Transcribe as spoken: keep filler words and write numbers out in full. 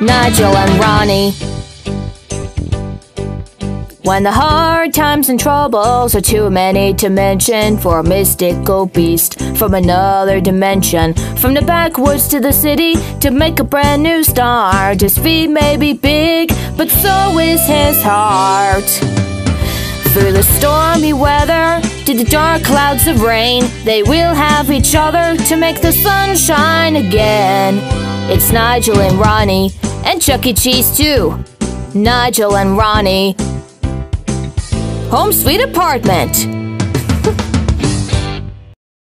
Nigel and Ronnie. When the hard times and troubles are too many to mention, for a mystical beast from another dimension, from the backwoods to the city to make a brand new start. His feet may be big, but so is his heart. Through the stormy weather, to the dark clouds of rain, they will have each other to make the sun shine again. It's Nigel and Ronnie, and Chuck E. Cheese too. Nigel and Ronnie. Home Sweet Apartment.